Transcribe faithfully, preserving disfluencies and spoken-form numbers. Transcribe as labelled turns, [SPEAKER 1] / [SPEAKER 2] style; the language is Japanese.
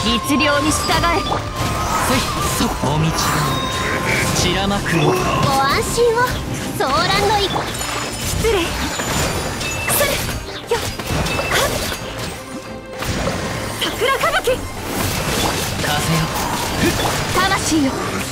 [SPEAKER 1] 律令に従え。
[SPEAKER 2] せいそお道が散らまくよ。
[SPEAKER 1] ご安心を。騒乱の一失礼。くするよっはっ桜吹雪。
[SPEAKER 2] 風よ
[SPEAKER 1] 魂よ